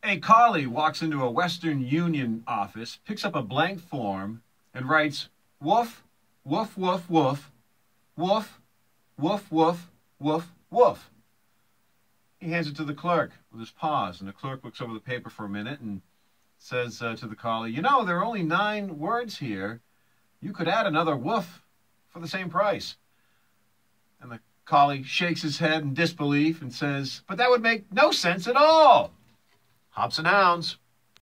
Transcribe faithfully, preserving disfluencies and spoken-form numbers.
A collie walks into a Western Union office, picks up a blank form, and writes, woof, woof, woof, woof, woof, woof, woof, woof, woof. He hands it to the clerk with his paws, and the clerk looks over the paper for a minute and says uh, to the collie, you know, there are only nine words here. You could add another woof for the same price. And the collie shakes his head in disbelief and says, but that would make no sense at all. Hops and hounds.